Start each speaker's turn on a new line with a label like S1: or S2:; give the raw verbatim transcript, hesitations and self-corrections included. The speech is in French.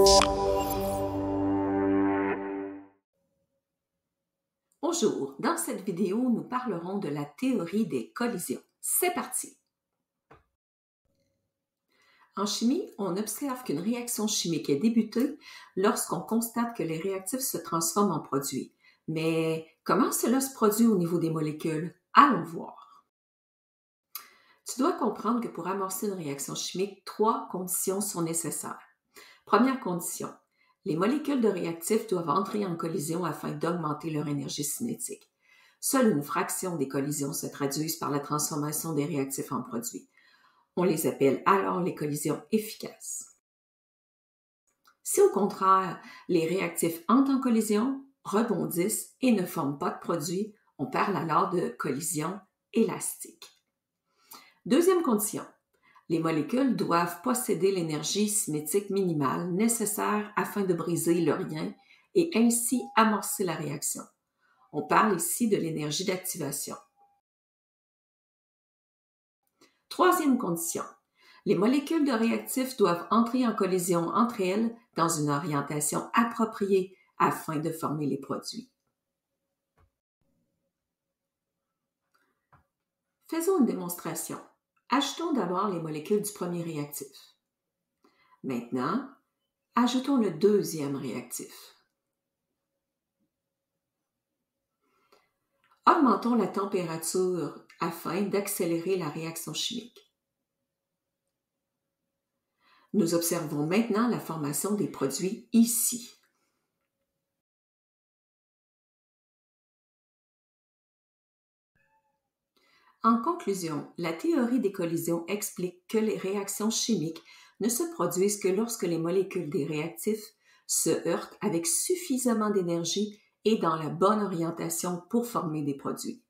S1: Bonjour, dans cette vidéo, nous parlerons de la théorie des collisions. C'est parti! En chimie, on observe qu'une réaction chimique est débutée lorsqu'on constate que les réactifs se transforment en produits. Mais comment cela se produit au niveau des molécules? Allons voir. Tu dois comprendre que pour amorcer une réaction chimique, trois conditions sont nécessaires. Première condition, les molécules de réactifs doivent entrer en collision afin d'augmenter leur énergie cinétique. Seule une fraction des collisions se traduisent par la transformation des réactifs en produits. On les appelle alors les collisions efficaces. Si au contraire, les réactifs entrent en collision, rebondissent et ne forment pas de produit, on parle alors de collision élastique. Deuxième condition, les molécules doivent posséder l'énergie cinétique minimale nécessaire afin de briser le lien et ainsi amorcer la réaction. On parle ici de l'énergie d'activation. Troisième condition, les molécules de réactifs doivent entrer en collision entre elles dans une orientation appropriée afin de former les produits. Faisons une démonstration. Ajoutons d'abord les molécules du premier réactif. Maintenant, ajoutons le deuxième réactif. Augmentons la température afin d'accélérer la réaction chimique. Nous observons maintenant la formation des produits ici. En conclusion, la théorie des collisions explique que les réactions chimiques ne se produisent que lorsque les molécules des réactifs se heurtent avec suffisamment d'énergie et dans la bonne orientation pour former des produits.